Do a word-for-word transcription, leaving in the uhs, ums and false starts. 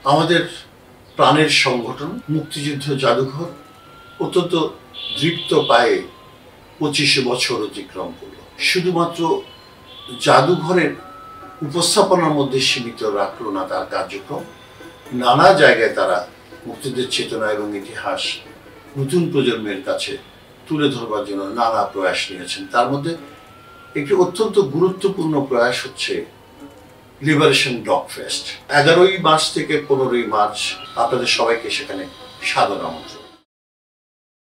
আমাদের প্রাণের সংগঠন মুক্তিযুদ্ধ জাদুঘর অত্যন্ত দৃপ্ত পায়ে পঁচিশে বছর অতিক্রম করল। শুধুমাত্র জাদুঘরের উপস্থাপনার মধ্যে সীমিত রাখলো না তার কার্যক্রম, নানা জায়গায় তারা মুক্তিযুদ্ধের চেতনা এবং ইতিহাস নতুন প্রজন্মের কাছে তুলে ধরবার জন্য নানা প্রয়াস নিয়েছেন। তার মধ্যে একটি অত্যন্ত গুরুত্বপূর্ণ প্রয়াস হচ্ছে লিবারেশন ডকফেস্ট। এগারোই মার্চ থেকে পনেরোই মার্চ আপনাদের সবাইকে সেখানে সাদর আমন্ত্রণ।